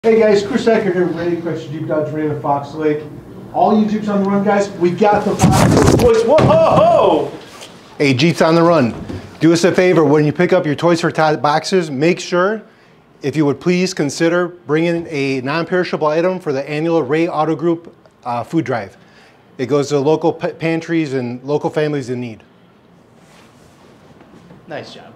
Hey guys, Chris Eckert here with Ready Crush Jeep Dodge Ram and Fox Lake. All you Jeeps on the run, guys, we got the toys. Whoa! Hey, Jeeps on the run. Do us a favor, when you pick up your Toys for Tots boxes, make sure, if you would please consider bringing a non-perishable item for the annual Ray Auto Group food drive. It goes to local pantries and local families in need. Nice job.